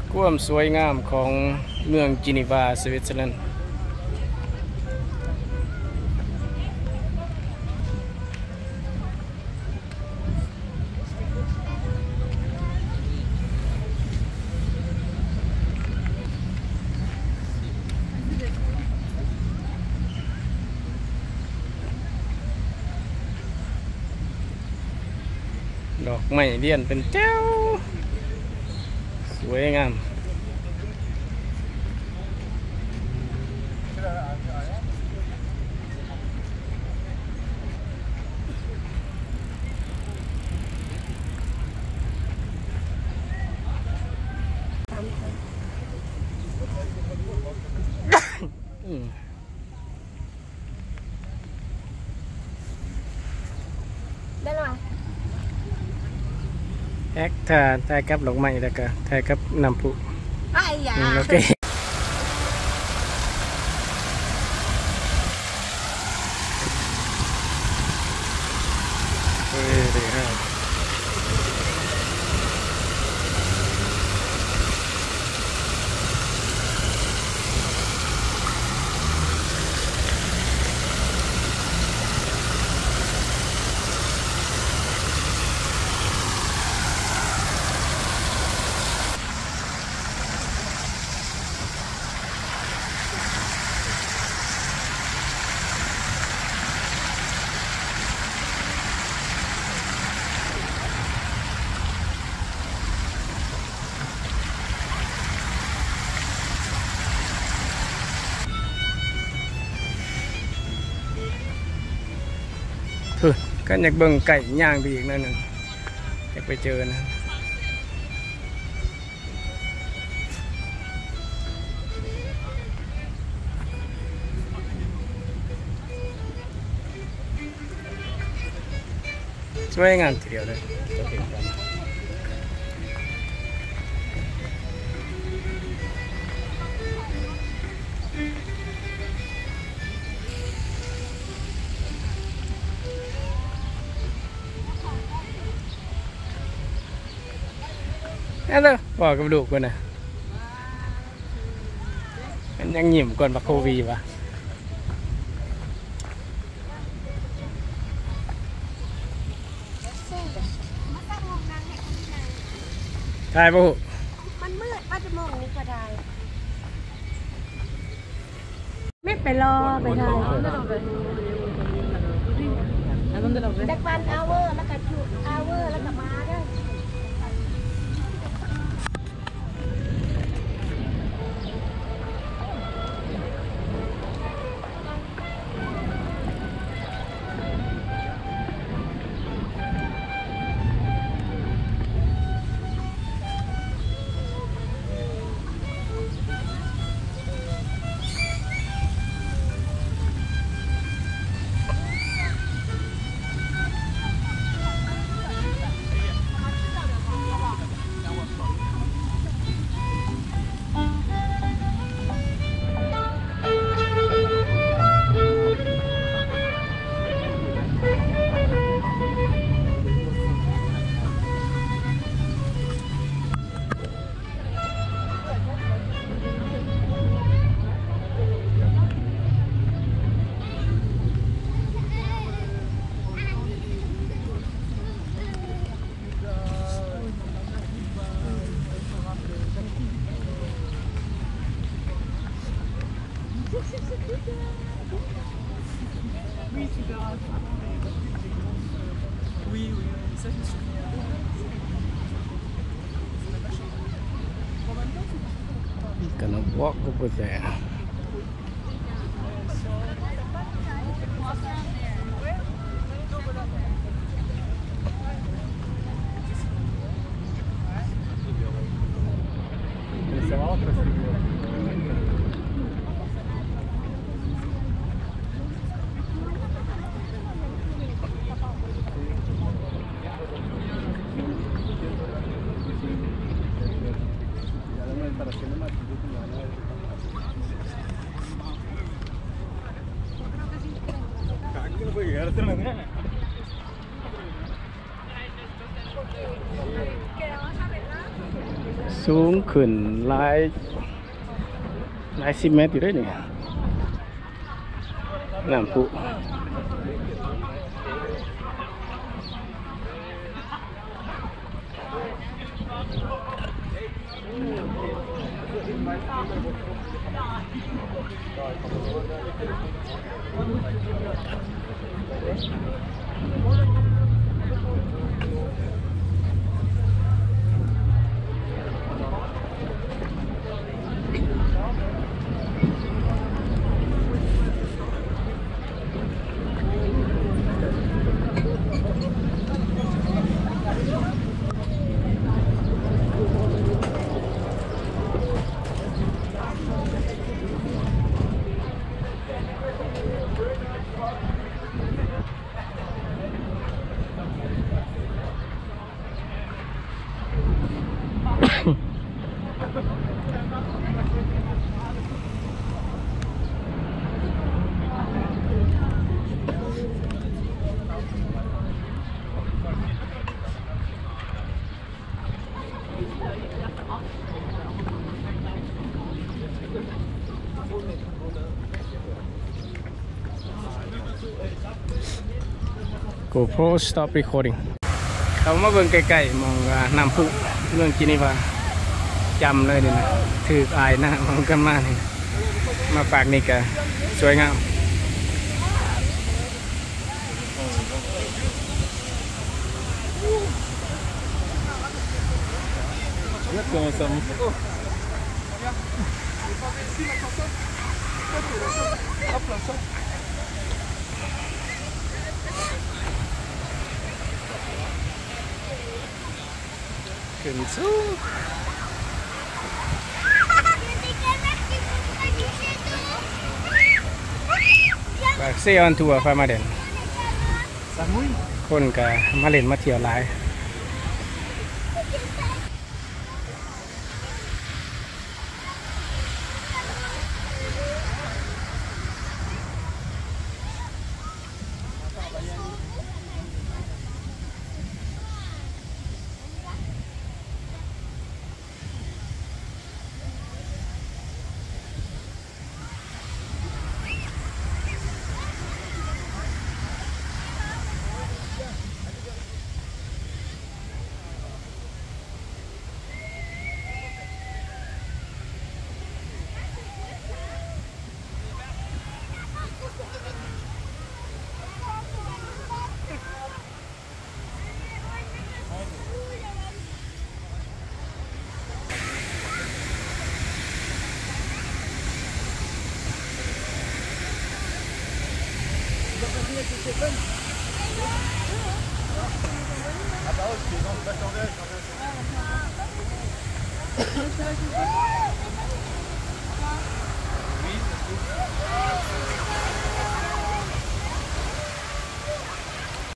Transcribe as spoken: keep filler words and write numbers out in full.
ความสวยงามของเมืองจินีวาสวิตเซอร์แลนด์ดอกไม้เลี้ยนเป็นเจ้าสวยงามได้หรอแอคท่าถ่ายกับดอกไม้แล้วก็ถ่ายกับน้ำพุไอ้ยาโอเคเฮ้ยดีฮะคือกันอยากเบิ่งไก่ย่างไปอีกนั่นนึงอยากไปเจอนะสวยงามทีเดียวเลยนั่นเลยบอกกับลูกกันนะมันยังหยิ่มก่อนบักโควีวะทายปุ๊มันมืดป้าจะมองนี่ก็ได้ไม่ไปรอไปได้ดักวันเอาเวอร์แล้วก็ชูเอาเวอร์แล้วก็มาได้ Oui, oui, ça je me souviens. Gonna walk over there. สูงขึ้นหลายหลายสิบเมตรอยู่ด้วยนี่น้ำพุ GoPro stop recording เขามาเบิ่งไกลๆมองว่าน้ำพุเรื่องกินนี่ว่าจำเลยนี่นะถืออายนะมองกันมากนี่มาฝากนี่ก็สวยงามขึ้นสูงฝากเซียนทัวร์พามาเด่นคนก็มาเล่นมาเที่ยวหลาย